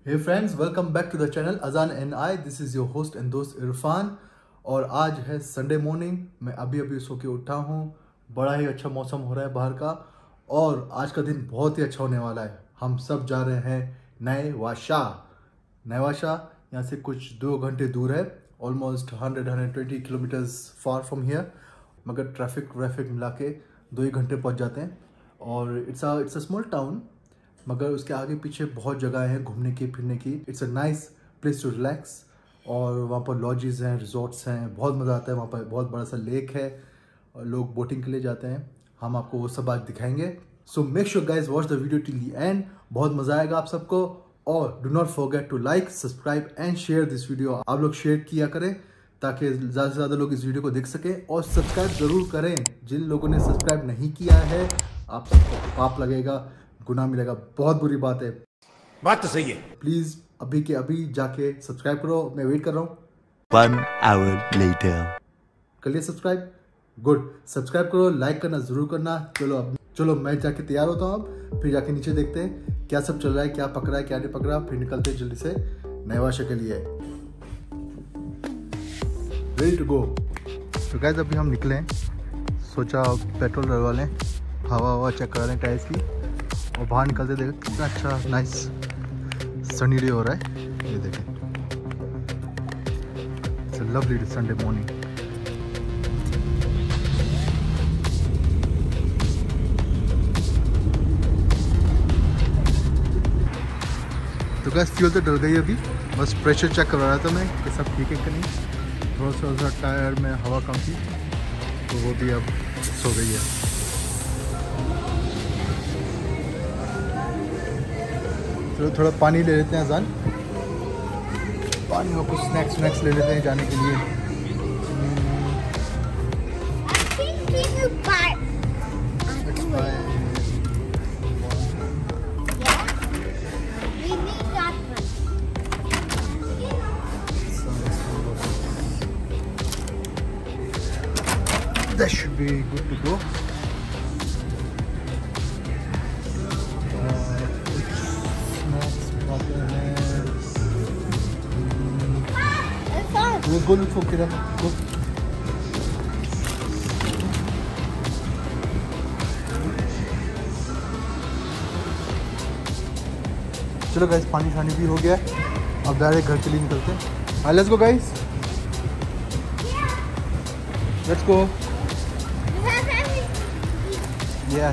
Hey friends, welcome back to the channel Azan and I. This is your host and दोस्त इरफान। और आज है Sunday morning. मैं अभी सो के उठा हूँ। बड़ा ही अच्छा मौसम हो रहा है बाहर का और आज का दिन बहुत ही अच्छा होने वाला है। हम सब जा रहे हैं नेवाशा। यहाँ से कुछ 2 घंटे दूर है, almost 120 kilometres far from here. मगर ट्रैफिक मिला के 2 घंटे पहुँच जाते हैं। और इट्स अ स्मॉल टाउन, मगर उसके आगे पीछे बहुत जगह है घूमने की फिरने की। It's a nice place to relax. और वहाँ पर लॉजेस हैं, रिजॉर्ट्स हैं, बहुत मज़ा आता है। वहाँ पर बहुत बड़ा सा लेक है और लोग बोटिंग के लिए जाते हैं। हम आपको वो सब आज दिखाएंगे। So make sure guys watch the video till the end. बहुत मज़ा आएगा आप सबको। और do not forget to like, subscribe and share this video. आप लोग शेयर किया करें ताकि ज़्यादा से ज़्यादा लोग इस वीडियो को देख सकें। और सब्सक्राइब ज़रूर करें। जिन लोगों ने सब्सक्राइब नहीं किया है, आप सबको पाप लगेगा, गुनाह मिलेगा, बहुत बुरी बात है। बात तो सही है। प्लीज अभी के अभी जाके सब्सक्राइब करो। मैं वेट कर रहा हूँ। 1 hour later. कर लिया सब्सक्राइब? गुड। सब्सक्राइब करो, लाइक करना जरूर करना। चलो मैं जाके तैयार होता हूँ अब। फिर जाके नीचे देखते हैं क्या सब चल रहा है, क्या पकड़ा है, क्या नहीं पकड़ा। फिर निकलते हैं जल्दी से नेवाशा के लिए। Ready to go. तो गाइस अभी हम निकले हैं। सोचा पेट्रोल डलवा लें, हवा चेक करा लें टायर्स की। और बाहर निकलते देखो कितना अच्छा नाइस सनी डे हो रहा है। ये देखें, it's a lovely Sunday morning. तो गैस फ्यूल तो डल गई अभी। बस प्रेशर चेक करवा रहा था मैं कि सब ठीक है कि नहीं। थोड़ा सा टायर में हवा कम थी तो वो भी अब सो गई है। चलो थोड़ा पानी ले लेते हैं अजान। पानी और कुछ स्नैक्स ले लेते हैं जाने के लिए। That should be good to go. We'll go look for Kira. Go. चलो गाइस पानी शानी भी हो गया है। अब डायरेक्ट घर के लिए निकलते हैं। हाँ let's go guys, let's go. या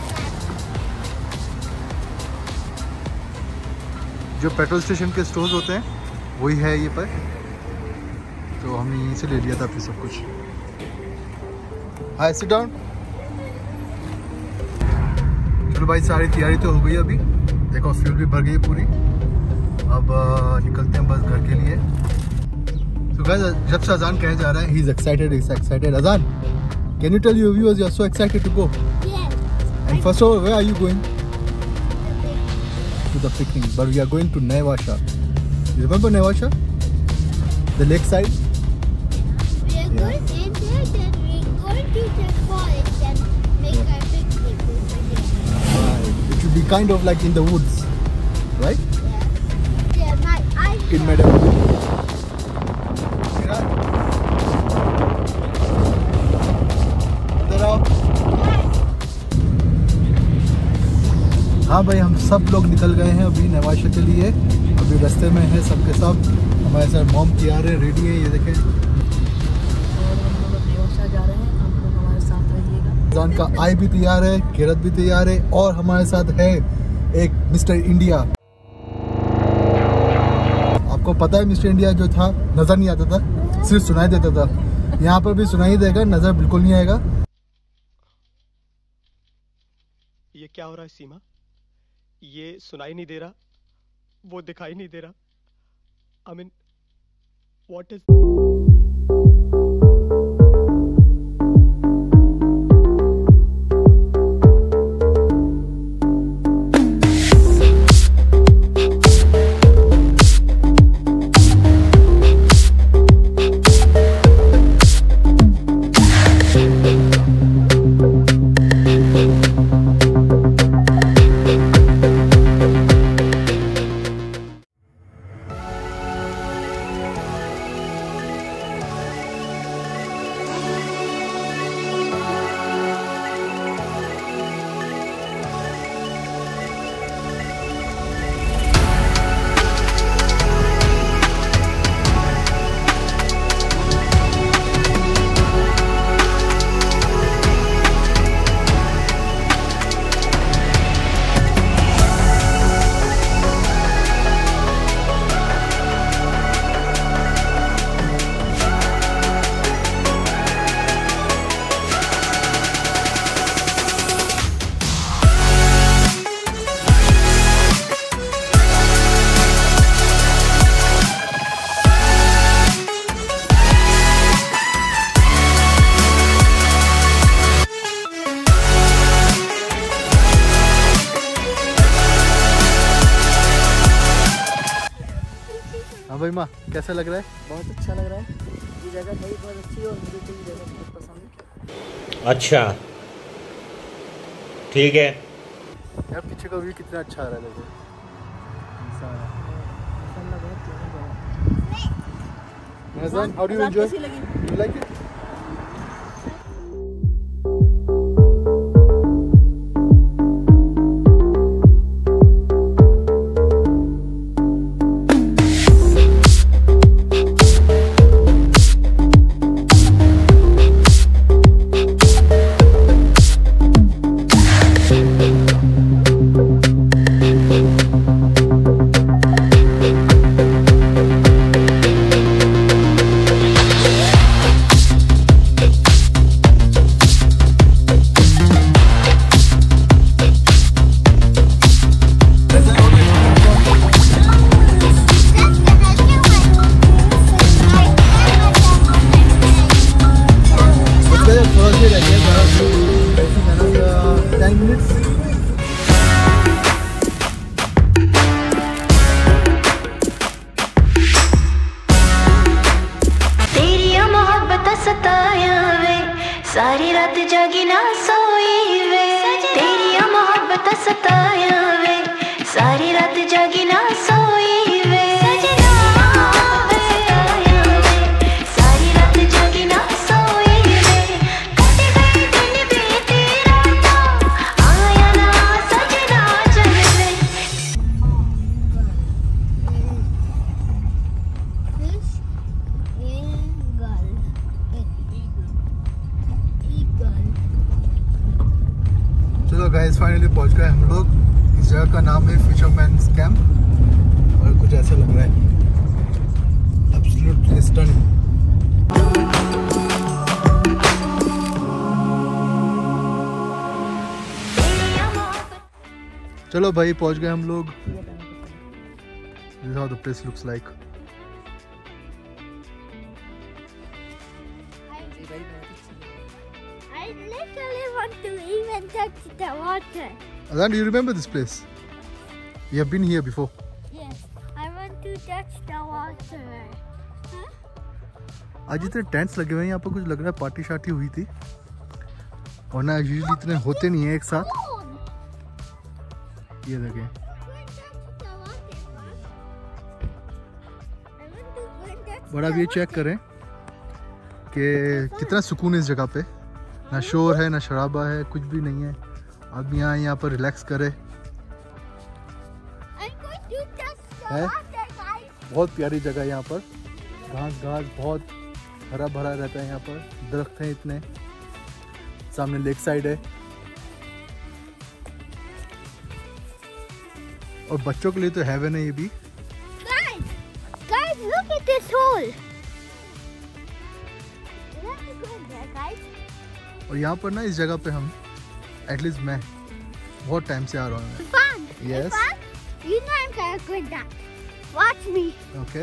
जो पेट्रोल स्टेशन के स्टोर्स होते हैं वही है ये पर। तो हमने यहीं से ले लिया था फिर सब कुछ। Hi sit down. चलो भाई सारी तैयारी तो हो गई अभी। देखो फ्यूल भी भर गई है पूरी। अब निकलते हैं बस घर के लिए। तो गाइस जब से अजान कहे जा रहा है he is excited. Azaan, can you tell your viewers you are so excited to go? And first of all where are you going? To the picnic, but we are going to Naivasha. You remember Nevansha? The lakeside? We are going in there, then we're going to the forest and make a picnic over there. Right. It should be kind of like in the woods, right? Yeah, my eyes. In Meadow. हाँ भाई हम सब लोग निकल गए हैं अभी Naivasha के लिए। अभी रास्ते में है सबके सब। हमारे साथ मॉम तैयार है, रेडी है, ये देखें। और हम लोग नेवाशा जा रहे हैं, आप लोग हमारे साथ रहिएगा। जान का आई भी तैयार है, किरत भी तैयार है और हमारे साथ है एक मिस्टर इंडिया। आपको पता है मिस्टर इंडिया जो था नजर नहीं आता था, सिर्फ सुनाई देता था। यहाँ पर भी सुनाई देगा, नजर बिल्कुल नहीं आएगा। ये क्या हो रहा है सीमा? ये सुनाई नहीं दे रहा, वो दिखाई नहीं दे रहा। I mean, what is हाँ भाई माँ, कैसा लग रहा है? बहुत अच्छा लग रहा है। ये जगह है ही बहुत अच्छी और मुझे तो ये जगह बहुत पसंद है। अच्छा ठीक है। यार पीछे का व्यू कितना अच्छा आ रहा है, देखो। माशाल्लाह बहुत प्यारी जगह है। Nazan, how do you अजान enjoy? कैसी लगी? You like it? सारी रात जागी ना सोई वे, तेरी मोहब्बत सताया वे, सारी रात जागी ना सोई वे, सारी रात जागी ना सोई वे, कट गए दिन बीती रात, आया ना सजना चल वे। चलो गाइस, फाइनली पहुंच गए हम लोग। इस जगह का नाम है फिशरमैन्स कैंप और कुछ ऐसा लग रहा है। Absolutely stunning. चलो भाई, पहुंच गए हम लोग। This is how the place looks like. I literally want to even touch the water. Azan, do you remember this place? You have been here before. Yes, I want to touch the water. आज इतने tents लगे हुए हैं यहाँ पर, कुछ लग रहा है पार्टी शार्टी हुई थी, और ना यूजुअली इतने होते नहीं है एक साथ। ये देखें, बड़ा अब ये चेक करें कि कितना सुकून है इस जगह पे। ना शोर है, ना शराबा है, कुछ भी नहीं है। अब यहाँ पर रिलैक्स करे है। बहुत प्यारी जगह है यहाँ पर। घास बहुत हरा भरा रहता है यहाँ पर, दरख्त हैं इतने। सामने लेक साइड है, और बच्चों के लिए तो हेवन है ये भी। Guys, look at this hole. Let me go there, guys. और यहाँ पर ना इस जगह पे हम, एटलीस्ट मैं बहुत टाइम से आ रहा हूँ। Fun. Yes. Fun. You know I'm gonna go that. Watch me. Okay.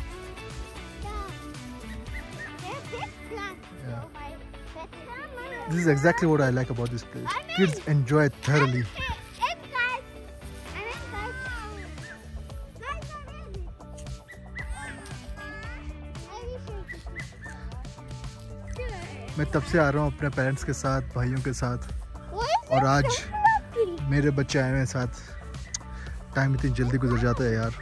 Yeah. This is exactly what I like about this place. Kids enjoy it thoroughly. मैं तब से आ रहा हूँ अपने पेरेंट्स के साथ, भाइयों के साथ, और आज मेरे बच्चे आए हुए हैं साथ। टाइम इतनी जल्दी गुजर जाता है यार।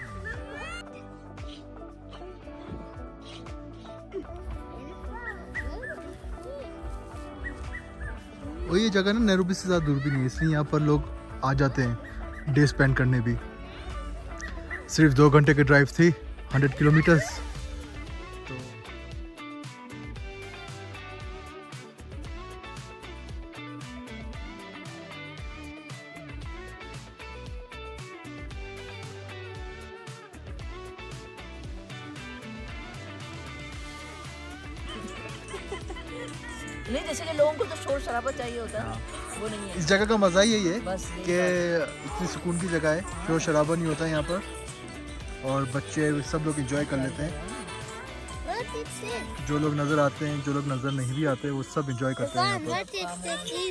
और ये जगह ना नैरोबी से ज़्यादा दूर भी नहीं है, इसलिए यहाँ पर लोग आ जाते हैं डे स्पेंड करने भी। सिर्फ 2 घंटे की ड्राइव थी, 100 किलोमीटर्स। नहीं, जैसे कि लोगों को तो शोर शराबा चाहिए होता है, वो नहीं है। इस जगह का मज़ा ही यही है बस यही कि इतनी सुकून की जगह है, शोर शराबा नहीं होता यहाँ पर, और बच्चे सब लोग एंजॉय कर लेते हैं। What is this? जो लोग नज़र आते हैं, जो लोग नज़र नहीं भी आते, वो सब एंजॉय करते हैं यहाँ पर। What is this?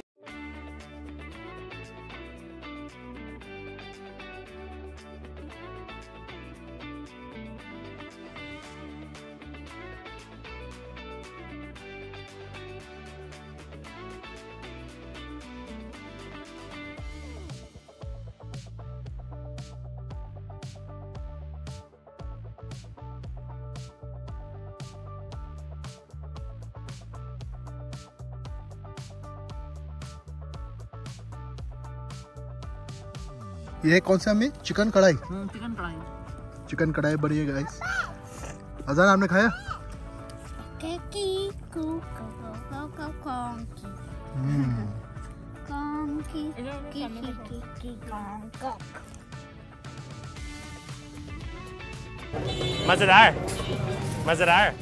ये कौन सा हमें चिकन कढ़ाई? चिकन कढ़ाई। चिकन कढ़ाई बनी है गाइस। अजान आपने खाया? मजेदार मजेदार।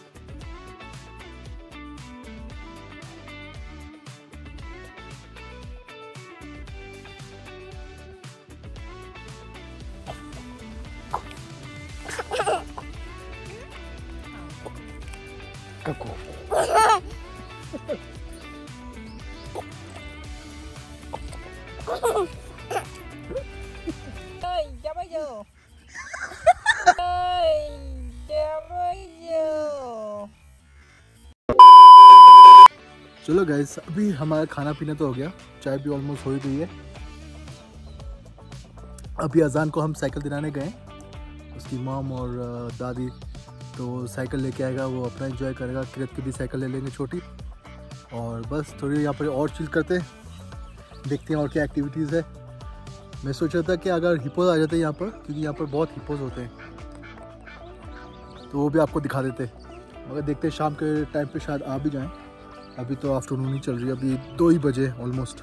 चलो गाइस, अभी हमारा खाना पीना तो हो गया, चाय भी ऑलमोस्ट हो ही गई है। अभी अजान को हम साइकिल दिलाने गए, उसकी मॉम और दादी, तो साइकिल लेके आएगा, वो अपना एंजॉय करेगा। किरत की भी साइकिल ले लेंगे छोटी, और बस थोड़ी यहाँ पर और चिल करते हैं, देखते हैं और क्या एक्टिविटीज़ है। मैं सोच रहा था कि अगर हिप्पोज आ जाते हैं यहाँ पर, क्योंकि यहाँ पर बहुत हिप्पोज होते हैं, तो वो भी आपको दिखा देते। मगर देखते हैं शाम के टाइम पे शायद आ भी जाएं। अभी तो आफ्टरनून ही चल रही है, अभी 2 ही बजे ऑलमोस्ट।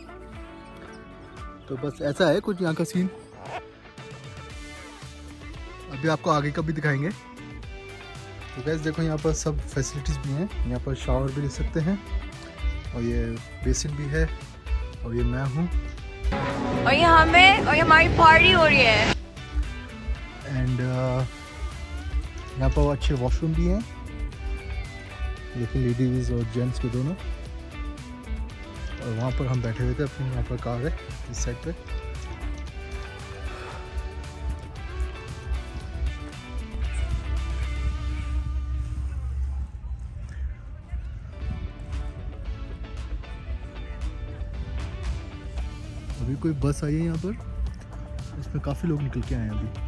तो बस ऐसा है कुछ यहाँ का सीन। अभी आपको आगे का भी दिखाएंगे। तो गैस देखो, यहाँ पर सब फैसिलिटीज़ भी हैं। यहाँ पर शावर भी ले सकते हैं, और ये बेसिन भी है, और ये मैं हूँ, और ये हमारी पार्टी हो रही है। एंड यहाँ पर अच्छे वॉशरूम भी हैं, लेकिन लेडीज़ और जेंट्स के दोनों। और वहाँ पर हम बैठे हुए थे अपनी, यहाँ पर कार है इस साइड पे। अभी कोई बस आई है यहाँ पर, इसमें काफ़ी लोग निकल के आए हैं अभी।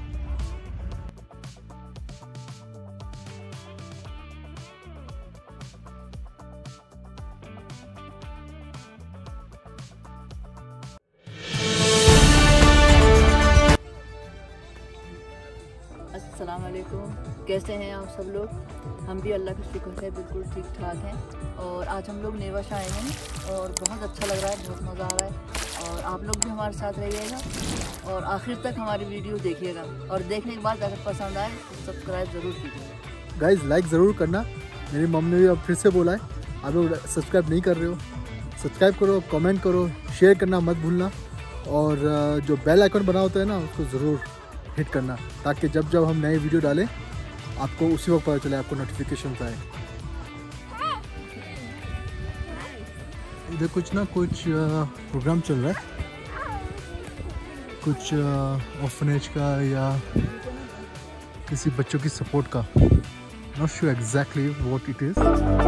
अस्सलाम वालेकुम, कैसे हैं आप सब लोग? हम भी अल्लाह का शुक्र है बिल्कुल ठीक ठाक हैं। और आज हम लोग नेवाशा आए हैं और बहुत अच्छा लग रहा है, बहुत मज़ा आ रहा है। और आप लोग भी हमारे साथ रहिएगा और आखिर तक हमारी वीडियो देखिएगा, और देखने के बाद अगर पसंद आए तो सब्सक्राइब ज़रूर कीजिएगा। गाइस लाइक ज़रूर करना। मेरी मम्मी ने भी अब फिर से बोला है, आप लोग सब्सक्राइब नहीं कर रहे हो, सब्सक्राइब करो, कमेंट करो, शेयर करना मत भूलना, और जो बेल आइकन बना होता है ना, उसको ज़रूर हिट करना, ताकि जब जब हम नए वीडियो डालें आपको उसी वक्त पता चले, आपको नोटिफिकेशन आए। इधर कुछ ना कुछ प्रोग्राम चल रहा है, कुछ ऑर्फनेज का या किसी बच्चों की सपोर्ट का। Not sure exactly what it is.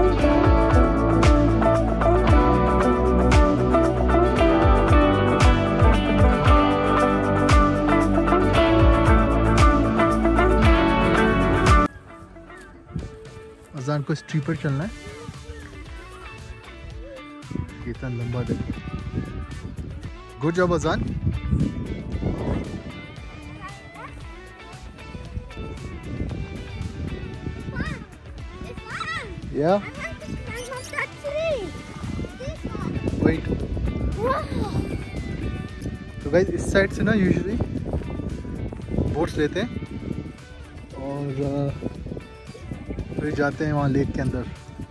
Azaan को स्ट्रीट पर चलना है, कितना लंबा देखो। गुड जॉब अजान। या वेट। तो गाइस इस साइड से ना यूजुअली बोट्स लेते हैं और फिर जाते हैं वहाँ लेक के अंदर।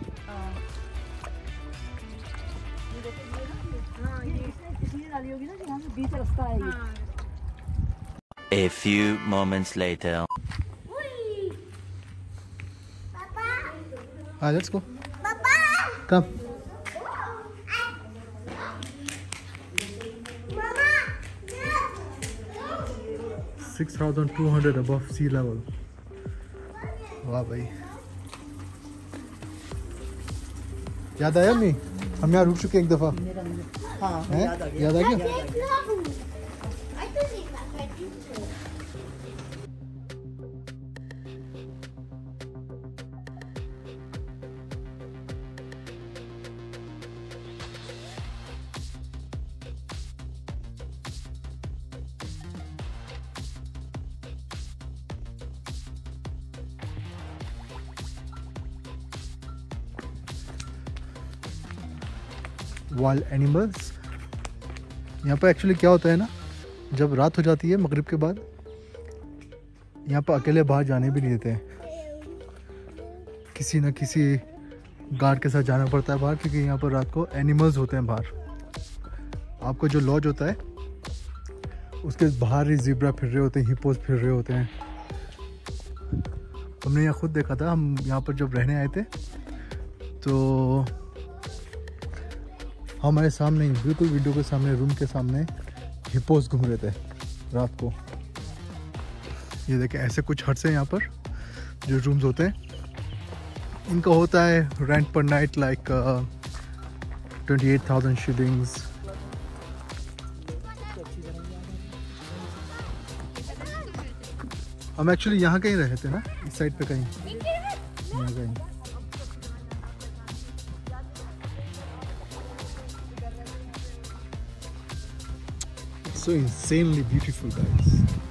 A few moments later. हाँ, let's go. Come. Mama. 6,200 above sea level. वाह भाई, याद आया नहीं? हम यहाँ रुक चुके एक दफा। हाँ, याद आ गया। Wild animals. यहाँ पर एक्चुअली क्या होता है ना, जब रात हो जाती है मगरिब के बाद, यहाँ पर अकेले बाहर जाने भी नहीं देते हैं, किसी न किसी गार्ड के साथ जाना पड़ता है बाहर, क्योंकि यहाँ पर रात को एनिमल्स होते हैं बाहर। आपको जो लॉज होता है उसके बाहर ही ज़ेब्रा फिर रहे होते हैं, हिप्पोस फिर रहे होते हैं। हमने यहाँ खुद देखा था, हम यहाँ पर जब रहने आए थे तो हमारे सामने ही बिल्कुल विंडो के सामने, रूम के सामने हिप्पोस घूम रहे थे रात को। ये देखें, ऐसे कुछ हट्स हैं यहाँ पर जो रूम्स होते हैं। इनका होता है रेंट पर नाइट लाइक 28,000 शिलिंग्स। हम एक्चुअली यहाँ कहीं रहे थे ना, इस साइड पे कहीं, यहाँ कहीं। So insanely beautiful guys.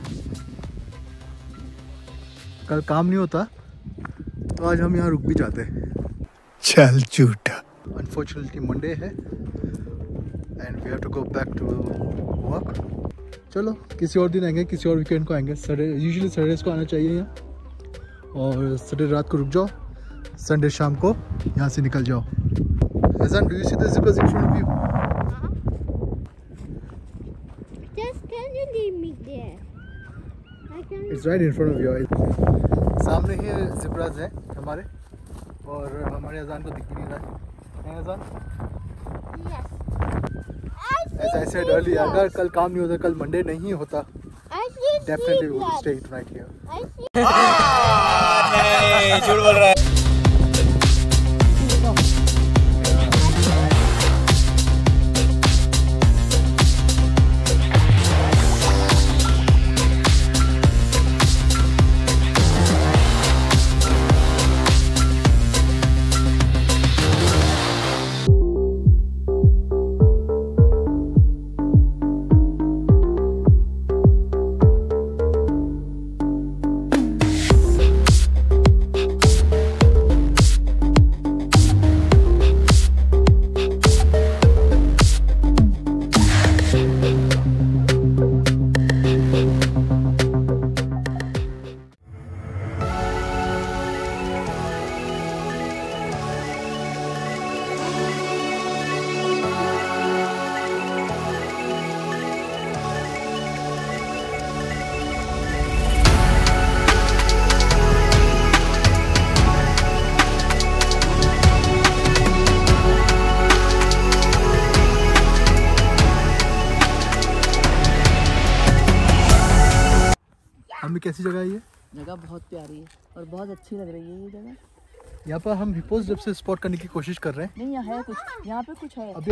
कल काम नहीं होता तो आज हम यहाँ रुक भी जाते हैं। चल झूठा। Unfortunately Monday है and we have to go back to work. चलो किसी और दिन आएंगे, किसी और वीकेंड को आएंगे। यूजुअली सैटरडेज को आना चाहिए यहाँ, और सैटरडे रात को रुक जाओ, संडे शाम को यहाँ से निकल जाओ। Hazan, do you see the zippers in front of you? Just can you leave me there? I can. It's right in front of your eyes. सामने ही जिब्रास हैं हमारे, और हमारे अजान को दिख भी नहीं रहा है अजान। Yes. As I said earlier, अगर कल काम नहीं होता, कल मंडे नहीं होता, I see definitely we would zebras. stay right here. I see. नहीं, झूठ बोल रहा है। हमें कैसी जगह है ये? जगह बहुत प्यारी है और बहुत अच्छी लग रही है ये जगह। यहाँ पर हम हिप्पोस जब से स्पॉट करने की कोशिश कर रहे हैं। नहीं, यहाँ है कुछ, यहाँ पे कुछ है। अभी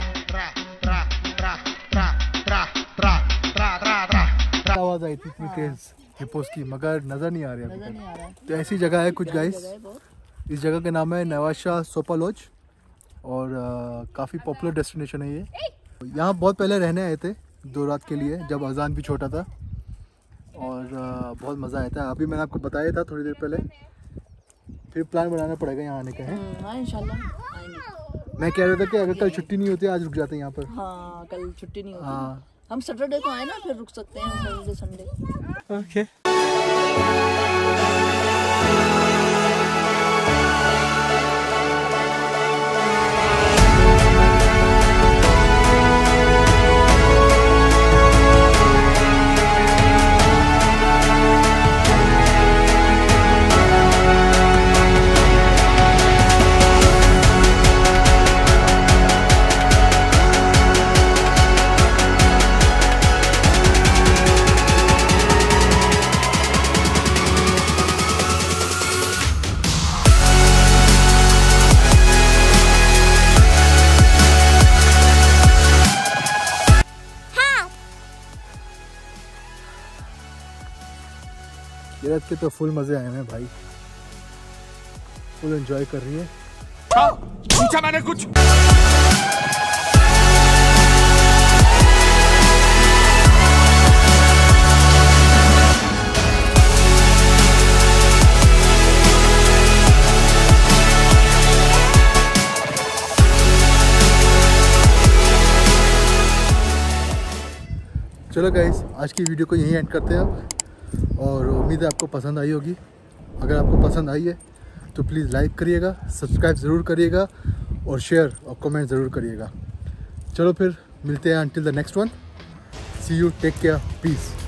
आवाज आई थी इतनी तेज हिप्पोस की, मगर नजर नहीं आ रही नजर अभी नहीं आ रहा है। तक। तो ऐसी जगह है कुछ गाइस। जगह है बहुत। इस जगह का नाम है नेवाशा सोपा लॉज, और काफ़ी पॉपुलर डेस्टिनेशन है ये। यहाँ बहुत पहले रहने आए थे 2 रात के लिए, जब अजान भी छोटा था, और बहुत मज़ा आया था। अभी मैंने आपको बताया था थोड़ी देर पहले, फिर प्लान बनाना पड़ेगा यहाँ आने का है। हाँ इंशाल्लाह आएंगे। मैं कह रहा था कि अगर कल छुट्टी नहीं होती आज रुक जाते हैं यहाँ पर। हाँ कल छुट्टी नहीं होती। हाँ हम सैटरडे को आए ना, फिर रुक सकते हैं सैटरडे संडे। ओके। किरत के तो फुल मजे आए हैं भाई, फुल एंजॉय कर रही है। पूछा मैंने कुछ। चलो गाइस, आज की वीडियो को यहीं एंड करते हैं अब, और उम्मीद है आपको पसंद आई होगी। अगर आपको पसंद आई है तो प्लीज़ लाइक करिएगा, सब्सक्राइब ज़रूर करिएगा और शेयर और कमेंट ज़रूर करिएगा। चलो फिर मिलते हैं, until the next one, see you, take care, peace।